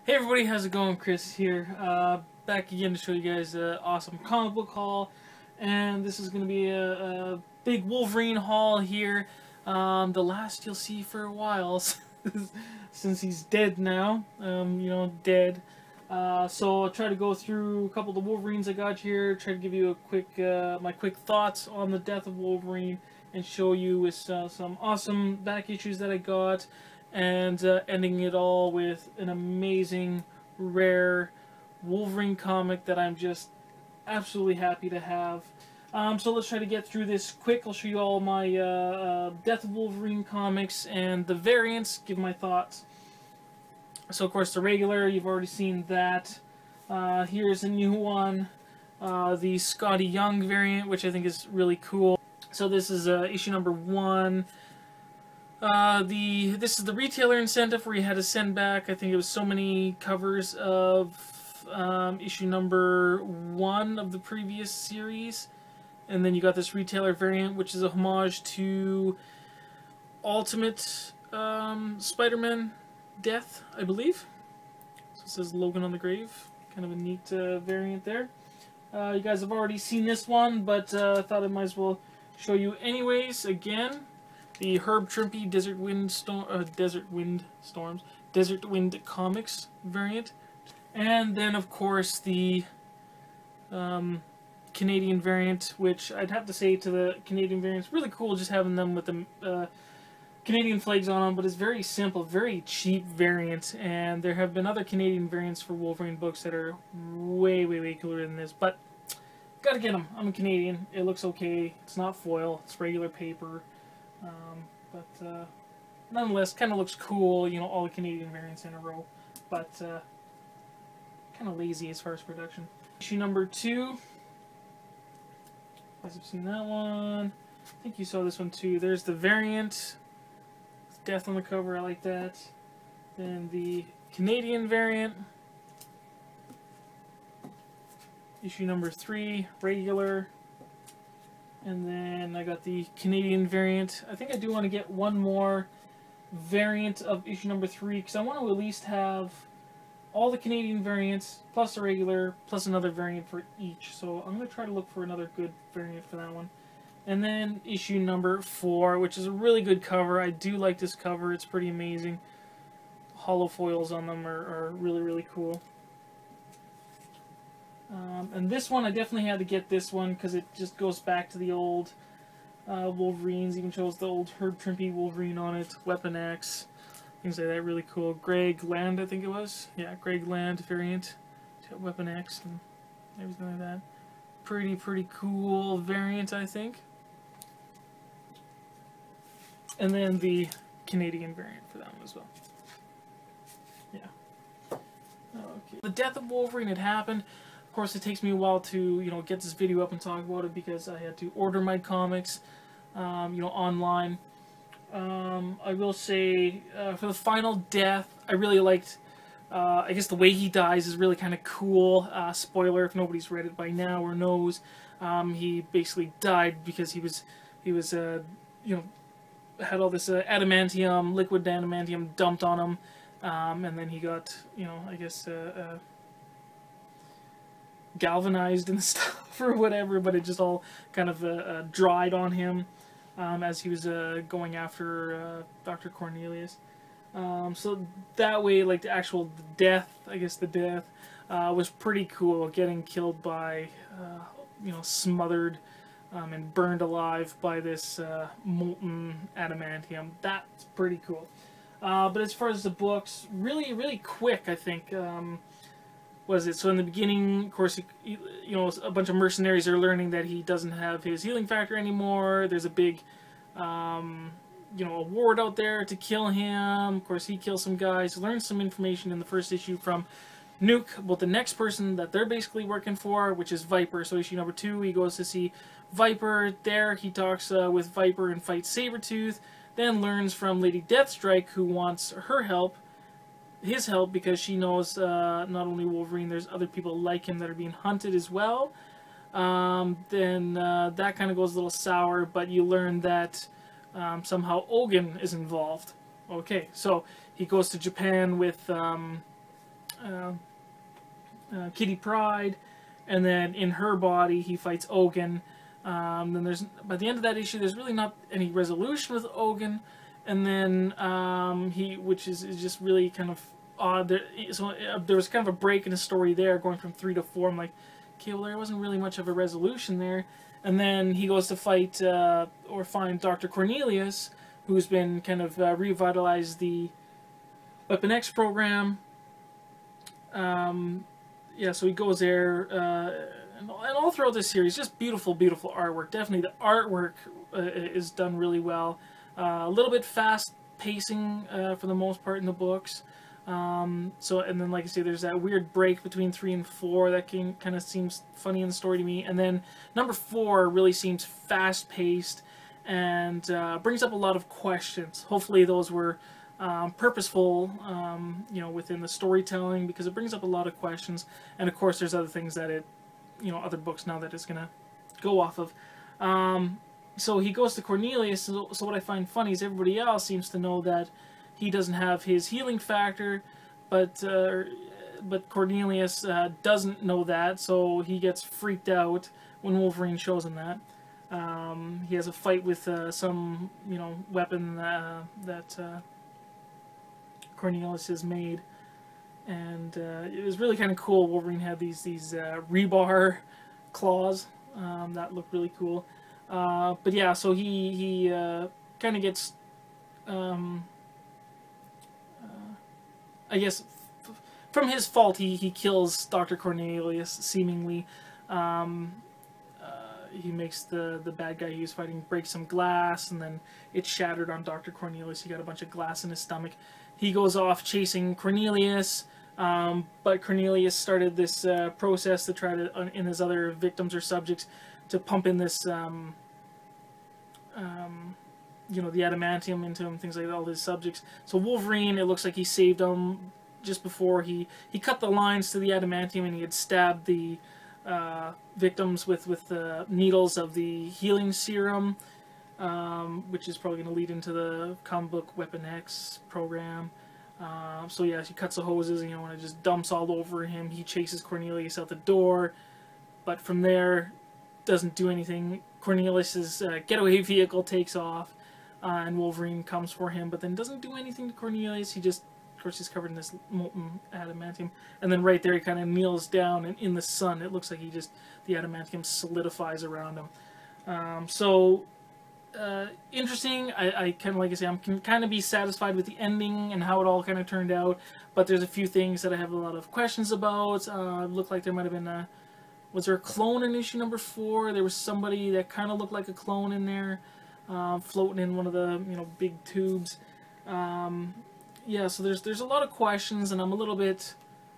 Hey everybody, how's it going? Chris here, back again to show you guys an awesome comic book haul, and this is going to be a big Wolverine haul here, the last you'll see for a while, since he's dead now, dead. So I'll try to go through a couple of the Wolverines I got here, try to give you a quick, my quick thoughts on the death of Wolverine, and show you with some awesome back issues that I got, and ending it all with an amazing, rare Wolverine comic that I'm just absolutely happy to have. So let's try to get through this quick. I'll show you all my Death of Wolverine comics and the variants, give my thoughts. So of course the regular, you've already seen that. Here's a new one, the Scotty Young variant, which I think is really cool. So this is issue number 1. This is the retailer incentive where you had to send back, I think it was so many covers of issue number 1 of the previous series, and then you got this retailer variant, which is a homage to Ultimate Spider-Man Death, I believe. So it says Logan on the grave, kind of a neat variant there. You guys have already seen this one, but I thought I might as well show you anyways again. The Herb Trimpe Desert Wind Comics variant, and then of course the Canadian variant, which I'd have to say to the Canadian variants, really cool just having them with the Canadian flags on them, but it's very simple, very cheap variant, and there have been other Canadian variants for Wolverine books that are way, way, way cooler than this, but gotta get them. I'm a Canadian. It looks okay. It's not foil. It's regular paper. But nonetheless, kind of looks cool, you know, all the Canadian variants in a row, but kind of lazy as far as production. Issue number 2, you guys have seen that one. I think you saw this one too. There's the variant, Death on the cover, I like that. Then the Canadian variant, issue number 3, regular. And then I got the Canadian variant. I think I do want to get one more variant of issue number 3, because I want to at least have all the Canadian variants, plus the regular, plus another variant for each. So I'm going to try to look for another good variant for that one. And then issue number 4, which is a really good cover. I do like this cover. It's pretty amazing. Hollow foils on them are really, really cool. And this one, I definitely had to get this one because it just goes back to the old Wolverines. Even shows the old Herb Trimpe Wolverine on it, Weapon X, things like that. Really cool. Greg Land, I think it was. Yeah, Greg Land variant. Weapon X and everything like that. Pretty cool variant, I think. And then the Canadian variant for that one as well. Yeah. Okay. The death of Wolverine had happened. Of course, it takes me a while to, you know, get this video up and talk about it because I had to order my comics, online. I will say, for the final death, I really liked, I guess the way he dies is really kind of cool. Spoiler if nobody's read it by now or knows. He basically died because he was, had all this adamantium, liquid adamantium dumped on him, and then he got, I guess, galvanized and stuff or whatever, but it just all kind of dried on him as he was going after Dr. Cornelius. So that way, like the actual death, I guess the death, was pretty cool, getting killed by, smothered and burned alive by this molten adamantium. That's pretty cool. But as far as the books, really, really quick, I think. Was it? So in the beginning, of course, a bunch of mercenaries are learning that he doesn't have his healing factor anymore. There's a big, award out there to kill him. Of course, he kills some guys. Learns some information in the first issue from Nuke about the next person that they're basically working for, which is Viper. So issue number 2, he goes to see Viper there. He talks with Viper and fights Sabretooth. Then learns from Lady Deathstrike, who wants her help. His help, because she knows not only Wolverine, there's other people like him that are being hunted as well. Then that kind of goes a little sour, but you learn that somehow Ogun is involved. Okay, so he goes to Japan with Kitty Pryde, and then in her body he fights Ogun. Then there's, by the end of that issue, there's really not any resolution with Ogun, and then which is just really kind of odd. There was kind of a break in the story there, going from 3 to 4. I'm like, okay, well, there wasn't really much of a resolution there. And then he goes to fight or find Dr. Cornelius, who's been kind of revitalized the Weapon X program. Yeah, so he goes there, and all throughout this series, just beautiful, beautiful artwork. Definitely, the artwork is done really well. A little bit fast pacing for the most part in the books. So, and then, like I say, there's that weird break between 3 and 4 that kind of seems funny in the story to me. And then number 4 really seems fast paced and brings up a lot of questions. Hopefully, those were purposeful, you know, within the storytelling, because it brings up a lot of questions. And of course, there's other things that it, you know, other books now that it's gonna go off of. So he goes to Cornelius. So what I find funny is everybody else seems to know that he doesn't have his healing factor, but Cornelius doesn't know that, so he gets freaked out when Wolverine shows him that. He has a fight with some, you know, weapon that Cornelius has made, and it was really kind of cool. Wolverine had these rebar claws that looked really cool. But yeah, so he kind of gets, I guess, from his fault, he kills Dr. Cornelius, seemingly. He makes the bad guy he was fighting break some glass, and then it's shattered on Dr. Cornelius. He got a bunch of glass in his stomach. He goes off chasing Cornelius, but Cornelius started this process to try to, in his other victims or subjects, to pump in this, you know, the adamantium into him, things like that, all his subjects. So Wolverine, it looks like he saved him just before he cut the lines to the adamantium, and he had stabbed the victims with the needles of the healing serum, which is probably going to lead into the comic book Weapon X program. So yeah, he cuts the hoses, and, you know, and it just dumps all over him. He chases Cornelius out the door, but from there, doesn't do anything. Cornelius's getaway vehicle takes off, and Wolverine comes for him, but then doesn't do anything to Cornelius. He just, of course, he's covered in this molten adamantium, and then right there he kind of kneels down, and in the sun it looks like the adamantium solidifies around him. Interesting. I kind of, like I say, I can kind of be satisfied with the ending and how it all kind of turned out, but there's a few things that I have a lot of questions about. It looked like there might have been was there a clone in issue number 4? There was somebody that kind of looked like a clone in there, floating in one of the, you know, big tubes. Yeah, so there's a lot of questions, and I'm a little bit,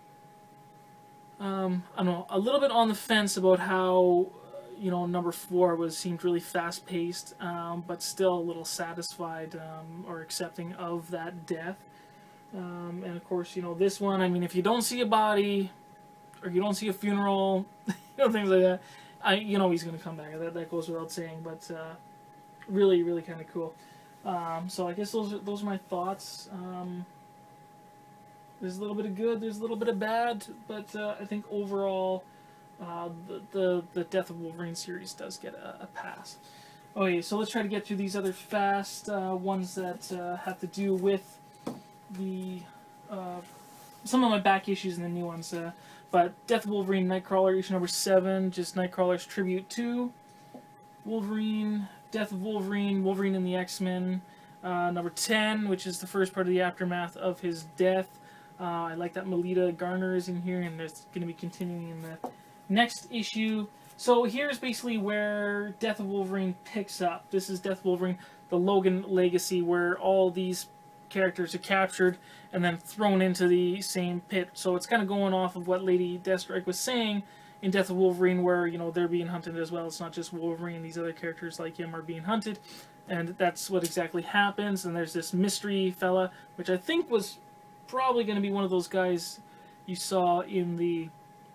I don't know, a little bit on the fence about how, you know, number 4 seemed really fast paced, but still a little satisfied or accepting of that death. And of course, you know, this one, I mean, if you don't see a body, or you don't see a funeral, you know, things like that, you know he's going to come back. That goes without saying, but really, really kind of cool. So I guess those are my thoughts. There's a little bit of good, there's a little bit of bad, but I think overall, the Death of Wolverine series does get a pass. Okay, so let's try to get through these other fast ones that have to do with the some of my back issues and the new ones. But Death of Wolverine, Nightcrawler, issue number 7, just Nightcrawler's tribute to Wolverine. Death of Wolverine, Wolverine and the X-Men, number 10, which is the first part of the aftermath of his death. I like that Melita Garner is in here, and it's going to be continuing in the next issue. So here's basically where Death of Wolverine picks up. This is Death of Wolverine, the Logan Legacy, where all these characters are captured and then thrown into the same pit. So it's kind of going off of what Lady Deathstrike was saying in Death of Wolverine, where, you know, they're being hunted as well. It's not just Wolverine, these other characters like him are being hunted, and that's what exactly happens. And there's this mystery fella, which I think was probably going to be one of those guys you saw in the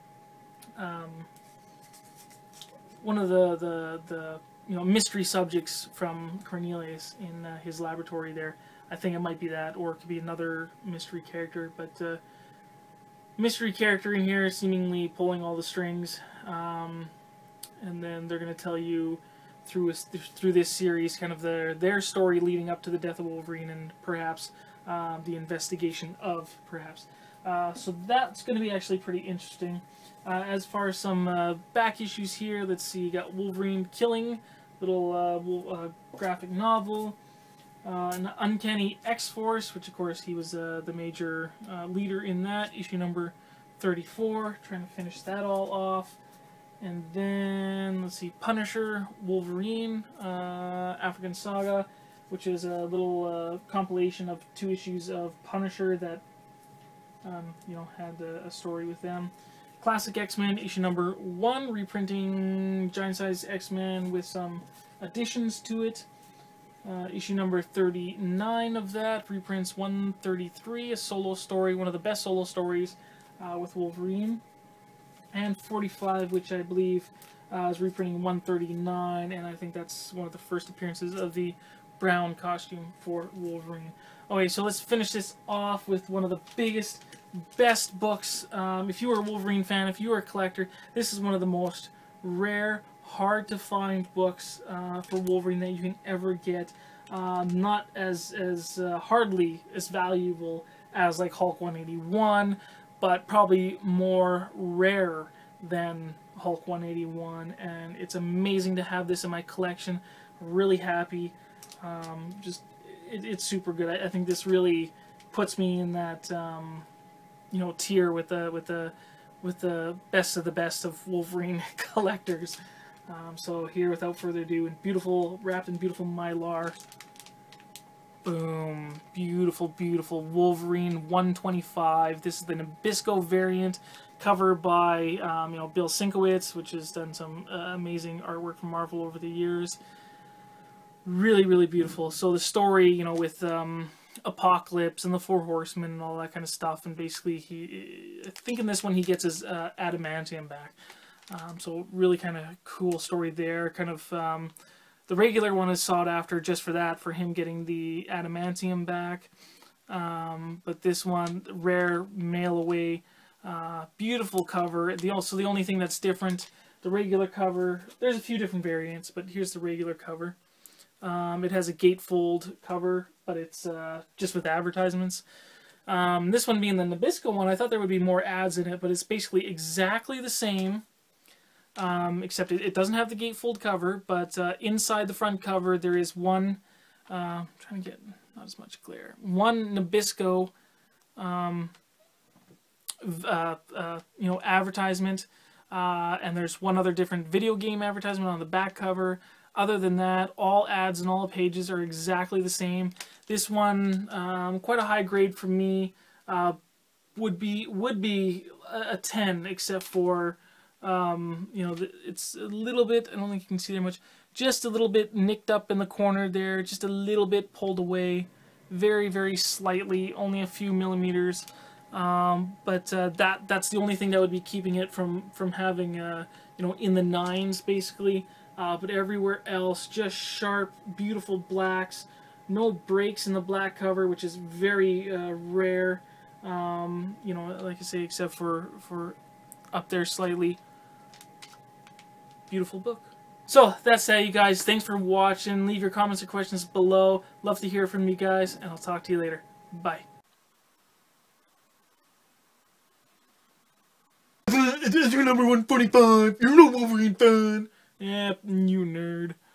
one of the you know, mystery subjects from Cornelius in his laboratory there. I think it might be that, or it could be another mystery character, but mystery character in here, seemingly pulling all the strings. And then they're going to tell you through this series kind of their story leading up to the death of Wolverine and perhaps the investigation of perhaps. So that's going to be actually pretty interesting. As far as some back issues here, let's see, you got Wolverine Killing, little graphic novel. An Uncanny X-Force, which of course he was the major leader in that, issue number 34, trying to finish that all off. And then, let's see, Punisher, Wolverine, African Saga, which is a little compilation of 2 issues of Punisher that, you know, had a story with them. Classic X-Men, issue number 1, reprinting Giant Size X-Men with some additions to it. Issue number 39 of that reprints 133, a solo story, one of the best solo stories with Wolverine. And 45, which I believe is reprinting 139, and I think that's one of the first appearances of the brown costume for Wolverine. Okay, so let's finish this off with one of the biggest, best books. If you are a Wolverine fan, if you are a collector, this is one of the most rare, hard to find books for Wolverine that you can ever get. Not as hardly as valuable as like Hulk 181, but probably more rare than Hulk 181, and it's amazing to have this in my collection. Really happy. It's super good. I think this really puts me in that you know, tier with the best of the best of Wolverine collectors. So here, without further ado, beautiful, wrapped in beautiful Mylar. Boom. Beautiful, beautiful Wolverine 125. This is the Nabisco variant, cover by you know, Bill Sienkiewicz, which has done some amazing artwork for Marvel over the years. Really, really beautiful. So the story, you know, with Apocalypse and the Four Horsemen and all that kind of stuff, and basically I think in this one he gets his adamantium back. So really kind of cool story there. Kind of the regular one is sought after just for that, for him getting the adamantium back. But this one, rare mail away, beautiful cover. The only thing that's different, the regular cover, there's a few different variants, but here's the regular cover. It has a gatefold cover, but it's just with advertisements. This one being the Nabisco one, I thought there would be more ads in it, but it's basically exactly the same. Except it doesn't have the gatefold cover, but inside the front cover there is one, I'm trying to get not as much glare, one Nabisco you know, advertisement, and there's one other different video game advertisement on the back cover. Other than that, all ads and all pages are exactly the same. This one, quite a high grade for me, would be a 10, except for you know, it's a little bit, I don't think you can see there much, just a little bit nicked up in the corner there, just a little bit pulled away, very, very slightly, only a few millimeters, but that's the only thing that would be keeping it from having, you know, in the 9s basically, but everywhere else, just sharp, beautiful blacks, no breaks in the black cover, which is very rare, you know, like I say, except for up there slightly. Beautiful book. So that's that, you guys. Thanks for watching. Leave your comments or questions below. Love to hear from you guys, and I'll talk to you later. Bye. It's your number 145. You're no Wolverine fan. Yeah, you nerd.